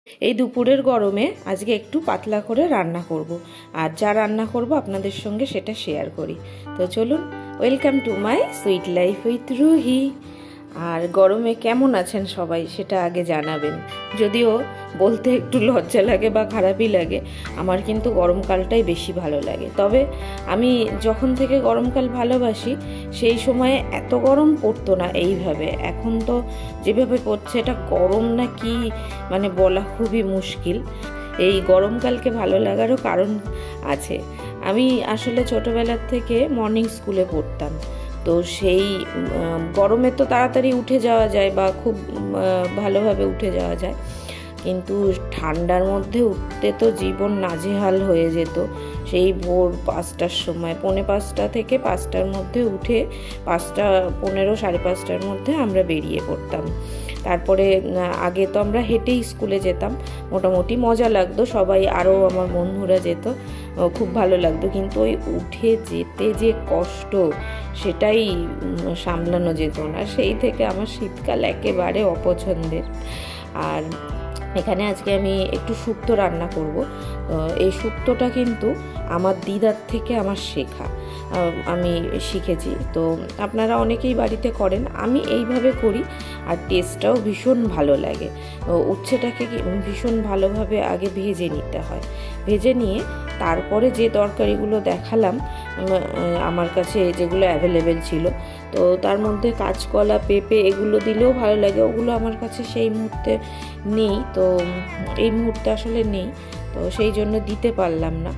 এই দুপুরের গরমে আজকে একটু পাতলা করে রান্না করব, আর যা রান্না করব আপনাদের সঙ্গে সেটা শেয়ার করি। তো চলুন, welcome to my sweet life with Ruhi. আর গরমে কেমন আছেন সবাই সেটা আগে জানাবেন। যদিও বলতে একটু লজ্জা লাগে বা খারাপই লাগে, আমার কিন্তু গরমকালটাই বেশি ভালো লাগে। তবে আমি যখন থেকে গরমকাল ভালোবাসি সেই সময়ে এত গরম পড়তো না এইভাবে। এখন তো যেভাবে পড়ছে এটা গরম না কি মানে বলা খুবই মুশকিল। এই গরমকালকে ভালো লাগারও কারণ আছে। আমি আসলে ছোটোবেলার থেকে মর্নিং স্কুলে পড়তাম, তো সেই গরমে তো তাড়াতাড়ি উঠে যাওয়া যায় বা খুব ভালোভাবে উঠে যাওয়া যায়, কিন্তু ঠান্ডার মধ্যে উঠতে তো জীবন নাজেহাল হয়ে যেত। সেই ভোর 5টার সময়, 4:45 থেকে 5টার মধ্যে উঠে 5:15, 5:30টার মধ্যে আমরা বেরিয়ে পড়তাম। তারপরে আগে তো আমরা হেঁটেই স্কুলে যেতাম, মোটামুটি মজা লাগতো, সবাই আরও আমার বন্ধুরা যেত, খুব ভালো লাগতো। কিন্তু ওই উঠে যেতে যে কষ্ট সেটাই সামলানো যেত না। সেই থেকে আমার শীতকাল একেবারে অপছন্দের। আর এখানে আজকে আমি একটু শুক্তো রান্না করব। এই শুক্তোটা কিন্তু আমার দিদার থেকে আমার শেখা, আমি শিখেছি। তো আপনারা অনেকেই বাড়িতে করেন, আমি এইভাবে করি, আর টেস্টটাও ভীষণ ভালো লাগে। উচ্ছেটাকে ভীষণ ভালোভাবে আগে ভেজে নিতে হয়। ভেজে নিয়ে তারপরে যে তরকারিগুলো দেখালাম আমার কাছে যেগুলো অ্যাভেলেবেল ছিল, তো তার মধ্যে কাঁচকলা, পেঁপে এগুলো দিলেও ভালো লাগে। ওগুলো আমার কাছে সেই মুহূর্তে নেই, তো এই মুহূর্তে আসলে নেই, তো সেই জন্য দিতে পারলাম না।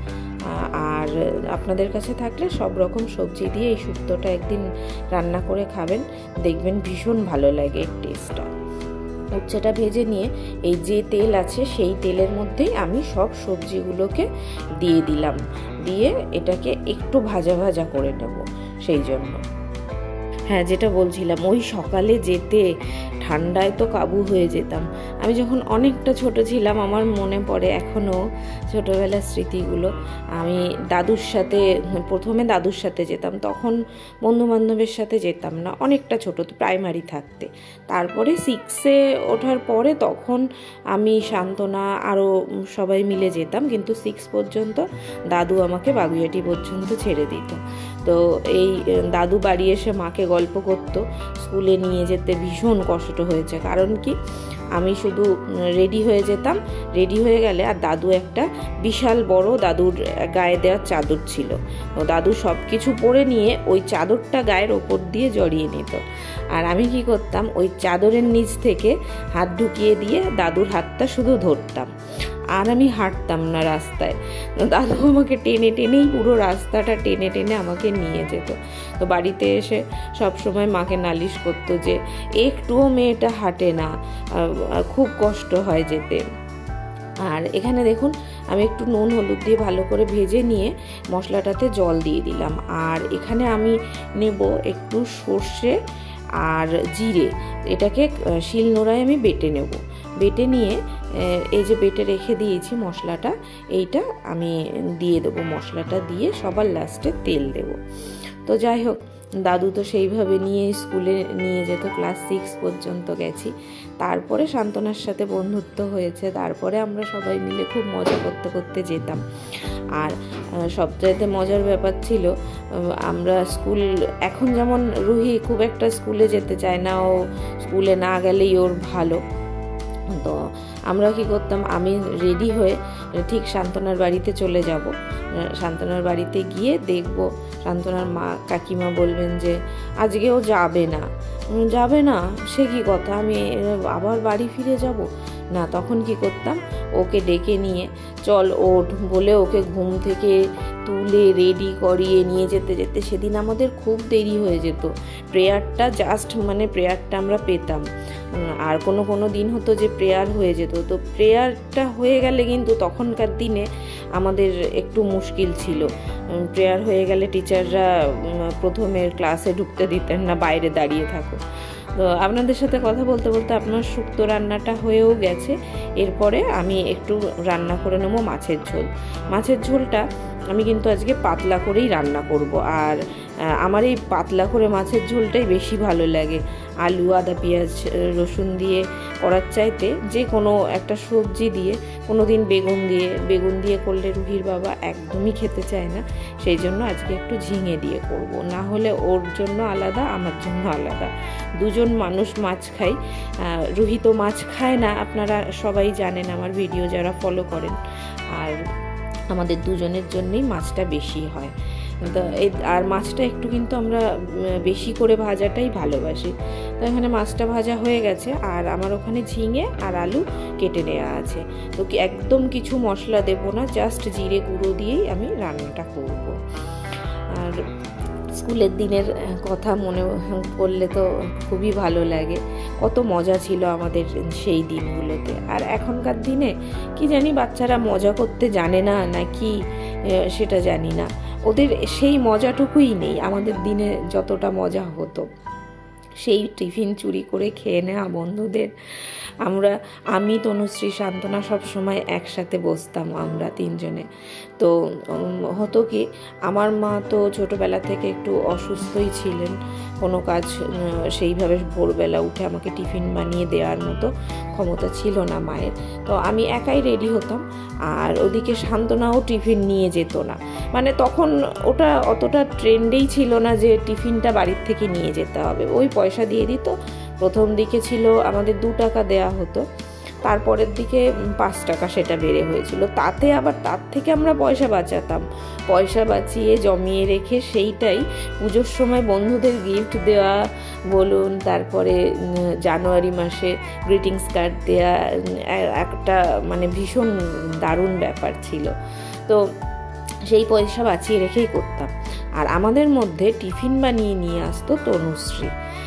আর আপনাদের কাছে থাকলে সব রকম সবজি দিয়ে এই শুক্তোটা একদিন রান্না করে খাবেন, দেখবেন ভীষণ ভালো লাগে টেস্টটা। উচ্ছেটা ভেজে নিয়ে এই যে তেল আছে সেই তেলের মধ্যেই আমি সব সবজিগুলোকে দিয়ে দিলাম, দিয়ে এটাকে একটু ভাজা ভাজা করে নেব। সেই জন্য হ্যাঁ, যেটা বলছিলাম, ওই সকালে যেতে ঠান্ডায় তো কাবু হয়ে যেতাম। আমি যখন অনেকটা ছোট ছিলাম, আমার মনে পড়ে এখনও ছোটোবেলার স্মৃতিগুলো। আমি দাদুর সাথে, প্রথমে দাদুর সাথে যেতাম, তখন বন্ধুবান্ধবের সাথে যেতাম না, অনেকটা ছোট, তো প্রাইমারি থাকতে। তারপরে 6-এ ওঠার পরে তখন আমি, সান্ত্বনা আরও সবাই মিলে যেতাম, কিন্তু 6 পর্যন্ত দাদু আমাকে বাগুইআটি পর্যন্ত ছেড়ে দিত। তো এই দাদু বাড়ি এসে মাকে গল্প করতো স্কুলে নিয়ে যেতে ভীষণ কষ্ট হয়েছে। কারণ কি, আমি শুধু রেডি হয়ে যেতাম, রেডি হয়ে গেলে, আর দাদু একটা বিশাল বড় দাদুর গায়ে দেওয়ার চাদর ছিল, তো দাদু সব কিছু পরে নিয়ে ওই চাদরটা গায়ের ওপর দিয়ে জড়িয়ে নিত। আর আমি কি করতাম, ওই চাদরের নিচ থেকে হাত ঢুকিয়ে দিয়ে দাদুর হাতটা শুধু ধরতাম, আর আমি হাঁটতাম না রাস্তায়। দাদু আমাকে টেনে টেনেই পুরো রাস্তাটা টেনে টেনে আমাকে নিয়ে যেত। তো বাড়িতে এসে সব সময় মাকে নালিশ করতো যে একটুও মেয়েটা হাঁটে না, খুব কষ্ট হয় যেতে। আর এখানে দেখুন, আমি একটু নুন হলুদ দিয়ে ভালো করে ভেজে নিয়ে মশলাটাতে জল দিয়ে দিলাম। আর এখানে আমি নেব একটু সর্ষে আর জিরে, এটাকে শিলনোড়ায় আমি বেটে নেব। বেটে নিয়ে এই যে বেটে রেখে দিয়েছি মশলাটা, এইটা আমি দিয়ে দেবো। মশলাটা দিয়ে সবার লাস্টে তেল দেব। তো যাই হোক, দাদু তো সেইভাবে নিয়ে স্কুলে নিয়ে যেত, ক্লাস 6 পর্যন্ত গেছি। তারপরে সান্ত্বনার সাথে বন্ধুত্ব হয়েছে, তারপরে আমরা সবাই মিলে খুব মজা করতে করতে যেতাম। আর সবচাইতে মজার ব্যাপার ছিল, আমরা স্কুল, এখন যেমন রুহি খুব একটা স্কুলে যেতে চায় না, ও স্কুলে না গেলেই ওর ভালো। তো আমরা কি করতাম, আমি রেডি হয়ে ঠিক সান্ত্বনার বাড়িতে চলে যাব। সান্ত্বনার বাড়িতে গিয়ে দেখব সান্ত্বনার মা কাকিমা বলবেন যে আজকেও যাবে না। যাবে না, সে কি কথা, আমি আবার বাড়ি ফিরে যাব না। তখন কি করতাম, ওকে ডেকে নিয়ে চল ওঠ বলে ওকে ঘুম থেকে তুলে রেডি করিয়ে নিয়ে যেতে যেতে সেদিন আমাদের খুব দেরি হয়ে যেত। প্রেয়ারটা জাস্ট মানে প্রেয়ারটা আমরা পেতাম, আর কোনো দিন হতো যে প্রেয়ার হয়ে যেত। তো প্রেয়ারটা হয়ে গেলে কিন্তু তখনকার দিনে আমাদের একটু মুশকিল ছিল। প্রেয়ার হয়ে গেলে টিচাররা প্রথমে ক্লাসে ঢুকতে দিতেন না, বাইরে দাঁড়িয়ে থাকো। তো আপনাদের সাথে কথা বলতে বলতে আপনার শুক্তো রান্নাটা হয়েও গেছে। এরপরে আমি একটু রান্না করে নেবো মাছের ঝোল। মাছের ঝোলটা আমি কিন্তু আজকে পাতলা করেই রান্না করব। আর আমার এই পাতলা করে মাছের ঝোলটাই বেশি ভালো লাগে। আলু, আদা, পেঁয়াজ, রসুন দিয়ে করার চাইতে যে কোনো একটা সবজি দিয়ে, কোনো দিন বেগুন দিয়ে করলে রুহির বাবা একদমই খেতে চায় না, সেই জন্য আজকে একটু ঝিঙে দিয়ে করব। না হলে ওর জন্য আলাদা, আমার জন্য আলাদা, দুজন মানুষ মাছ খাই। রুহি তো মাছ খায় না, আপনারা সবাই জানেন আমার ভিডিও যারা ফলো করেন, আর আমাদের দুজনের জন্যই মাছটা বেশি হয়। আর মাছটা একটু কিন্তু আমরা বেশি করে ভাজাটাই ভালোবাসি। তো এখানে মাছটা ভাজা হয়ে গেছে, আর আমার ওখানে ঝিঙে আর আলু কেটে নেওয়া আছে। তো একদম কিছু মশলা দেবো না, জাস্ট জিরে গুঁড়ো দিয়েই আমি রান্নাটা করব। আর স্কুলের দিনের কথা মনে করলে তো খুবই ভালো লাগে, কত মজা ছিল আমাদের সেই দিনগুলোতে। আর এখনকার দিনে কি জানি বাচ্চারা মজা করতে জানে না নাকি সেটা জানি না, ওদের সেই মজাটুকুই নেই। আমাদের দিনে যতটা মজা হতো, সেই টিফিন চুরি করে খেয়ে নেওয়া বন্ধুদের, আমি তনুশ্রী, সান্ত্বনা সবসময় একসাথে বসতাম আমরা তিনজনে। তো হতো কি, আমার মা তো ছোটোবেলা থেকে একটু অসুস্থই ছিলেন, কোনো কাজ সেইভাবে ভোরবেলা উঠে আমাকে টিফিন বানিয়ে দেওয়ার মতো ক্ষমতা ছিল না মায়ের। তো আমি একাই রেডি হতাম, আর ওদিকে সান্ত্বনাও টিফিন নিয়ে যেত না। মানে তখন ওটা অতটা ট্রেন্ডেই ছিল না যে টিফিনটা বাড়ির থেকে নিয়ে যেতে হবে, ওই পয়সা দিয়ে দিত। প্রথম দিকে ছিল আমাদের 2 টাকা দেওয়া হতো, তারপরের দিকে 5 টাকা সেটা বেড়ে হয়েছিল। তাতে আবার তার থেকে আমরা পয়সা বাঁচাতাম, পয়সা বাঁচিয়ে জমিয়ে রেখে সেইটাই পুজোর সময় বন্ধুদের গিফট দেওয়া বলুন, তারপরে জানুয়ারি মাসে গ্রিটিংস কার্ড দেওয়া, একটা মানে ভীষণ দারুণ ব্যাপার ছিল। তো সেই পয়সা বাঁচিয়ে রেখেই করতাম। আর আমাদের মধ্যে টিফিন বানিয়ে নিয়ে আসতো তনুশ্রী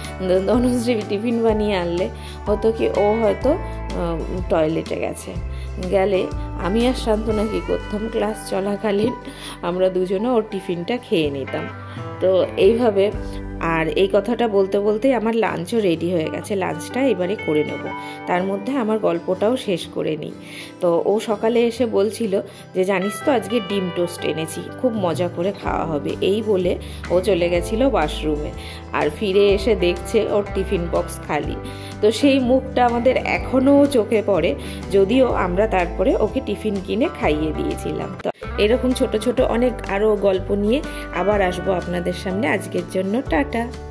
টিফিন বানিয়ে আনলে হতো কি, ও হয়তো টয়লেটে গেলে আমি আর সান্ত্বনা কী করতাম, ক্লাস চলাকালীন আমরা দুজনে ওর টিফিনটা খেয়ে নিতাম। তো এইভাবে, আর এই কথাটা বলতে বলতেই আমার লাঞ্চও রেডি হয়ে গেছে, লাঞ্চটা এবারে করে নেব। তার মধ্যে আমার গল্পটাও শেষ করে নিই। তো ও সকালে এসে বলছিল যে জানিস তো আজকে ডিম টোস্ট এনেছি, খুব মজা করে খাওয়া হবে, এই বলে ও চলে গেছিল ওয়াশরুমে। আর ফিরে এসে দেখছে ওর টিফিন বক্স খালি। তো সেই মুখটা আমাদের এখনও চোখে পড়ে, যদিও আমরা তারপরে ওকে টিফিন কিনে খাইয়ে দিয়েছিলাম। তো এরকম ছোট ছোট অনেক আরও গল্প নিয়ে আবার আসবো আপনাদের সামনে। আজকের জন্য টাটা।